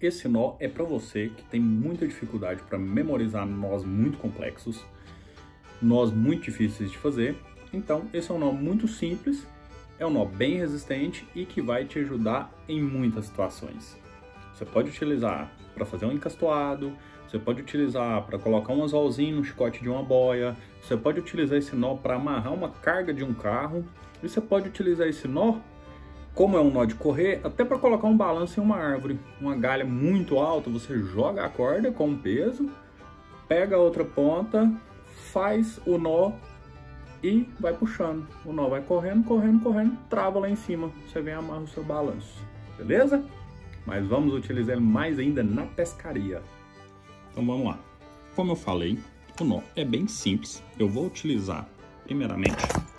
esse nó é para você que tem muita dificuldade para memorizar nós muito complexos, nós muito difíceis de fazer. Então, esse é um nó muito simples, é um nó bem resistente e que vai te ajudar em muitas situações. Você pode utilizar para fazer um encastoado, você pode utilizar para colocar um anzolzinho no chicote de uma boia, você pode utilizar esse nó para amarrar uma carga de um carro, e você pode utilizar esse nó, como é um nó de correr, até para colocar um balanço em uma árvore. Uma galha muito alta, você joga a corda com um peso, pega a outra ponta, faz o nó e vai puxando. O nó vai correndo, correndo, correndo, trava lá em cima. Você vem e amarra o seu balanço, beleza? Mas vamos utilizar ele mais ainda na pescaria. Então vamos lá. Como eu falei, o nó é bem simples. Eu vou utilizar, primeiramente...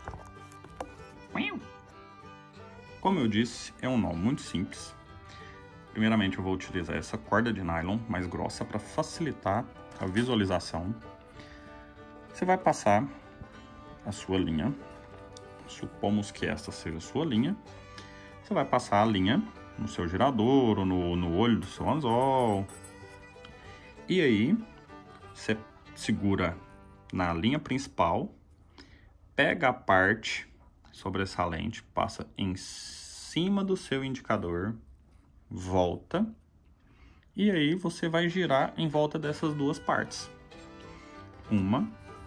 Como eu disse, é um nó muito simples. Primeiramente eu vou utilizar essa corda de nylon mais grossa para facilitar a visualização. Você vai passar a sua linha. Supomos que esta seja a sua linha. Você vai passar a linha no seu girador ou no olho do seu anzol. E aí, você segura na linha principal, pega a parte sobressalente, passa em cima do seu indicador, volta, e aí você vai girar em volta dessas duas partes. 1,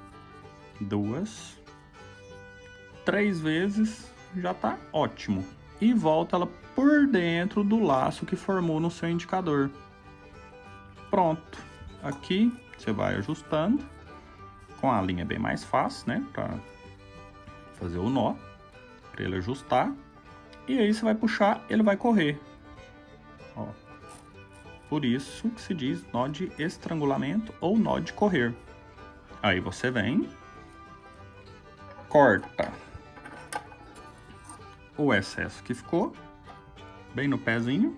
2, 3 vezes, já tá ótimo. E volta ela por dentro do laço que formou no seu indicador. Pronto. Aqui você vai ajustando. Com a linha é bem mais fácil, né? Pra fazer o nó. Pra ele ajustar. E aí você vai puxar, ele vai correr. Ó. Por isso que se diz nó de estrangulamento ou nó de correr. Aí você vem, corta o excesso que ficou, bem no pezinho,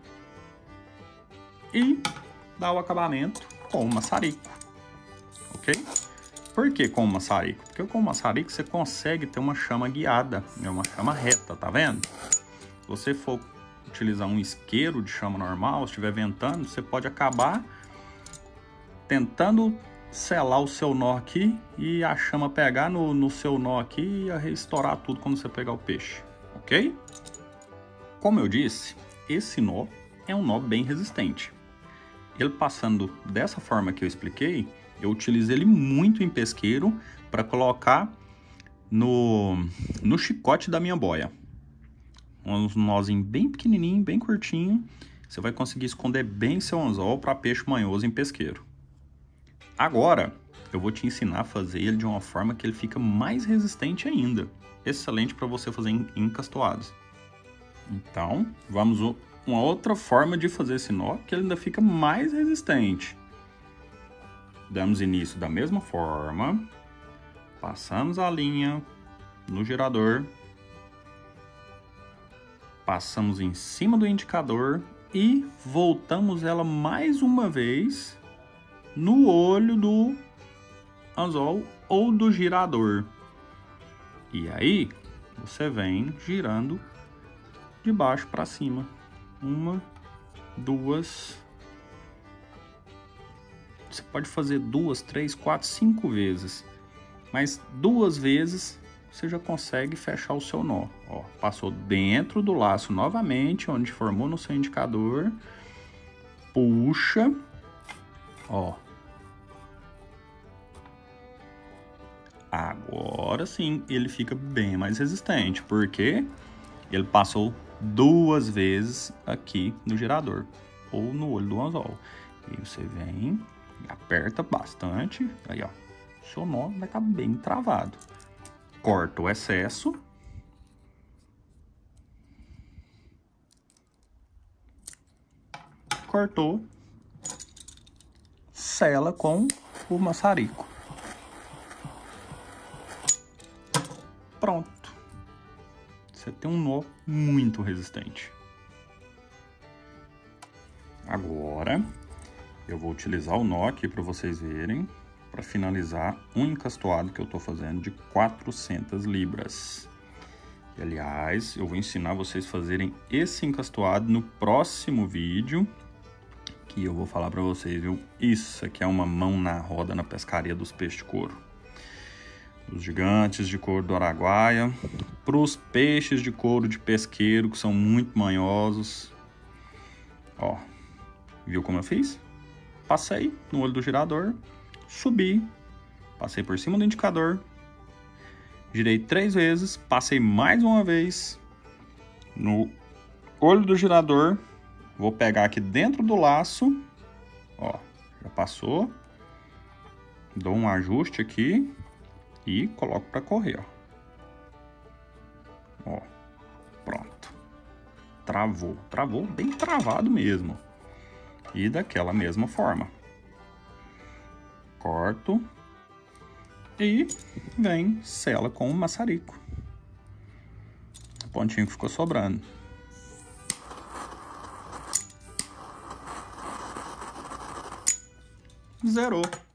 e dá o acabamento com o maçarico, ok? Por que com o maçarico? Porque com o maçarico você consegue ter uma chama guiada, uma chama reta, tá vendo? Se você for utilizar um isqueiro de chama normal, se estiver ventando, você pode acabar tentando selar o seu nó aqui e a chama pegar no seu nó aqui e estourar tudo quando você pegar o peixe, ok? Como eu disse, esse nó é um nó bem resistente. Ele passando dessa forma que eu expliquei, eu utilizo ele muito em pesqueiro para colocar no chicote da minha boia. Um nozinho bem pequenininho, bem curtinho. Você vai conseguir esconder bem seu anzol para peixe manhoso em pesqueiro. Agora, eu vou te ensinar a fazer ele de uma forma que ele fica mais resistente ainda. Excelente para você fazer em encastoados. Então, vamos uma outra forma de fazer esse nó, que ele ainda fica mais resistente. Damos início da mesma forma. Passamos a linha no girador. Passamos em cima do indicador e voltamos ela mais uma vez no olho do anzol ou do girador. E aí, você vem girando de baixo para cima. 1, 2. Você pode fazer 2, 3, 4, 5 vezes. Mas 2 vezes você já consegue fechar o seu nó. Ó, passou dentro do laço novamente, onde formou no seu indicador. Puxa. Ó. Agora sim, ele fica bem mais resistente, porque ele passou 2 vezes aqui no girador, ou no olho do anzol. E você vem e aperta bastante, aí ó, seu nó vai estar bem travado. Corta o excesso. Cortou. Sela com o maçarico. Pronto. Você tem um nó muito resistente. Agora, eu vou utilizar o nó aqui para vocês verem, para finalizar um encastoado que eu estou fazendo de 400 libras. E, aliás, eu vou ensinar vocês a fazerem esse encastoado no próximo vídeo, E eu vou falar pra vocês, viu? Isso aqui é uma mão na roda na pescaria dos peixes de couro. Os gigantes de couro do Araguaia. Pros peixes de couro de pesqueiro, que são muito manhosos. Ó, viu como eu fiz? Passei no olho do girador, subi, passei por cima do indicador, girei 3 vezes, passei mais uma vez no olho do girador, vou pegar aqui dentro do laço, ó, já passou, dou um ajuste aqui e coloco para correr, ó, pronto, travou bem travado mesmo, e daquela mesma forma, corto e vem, sela com o maçarico, o pontinho que ficou sobrando. Zerou.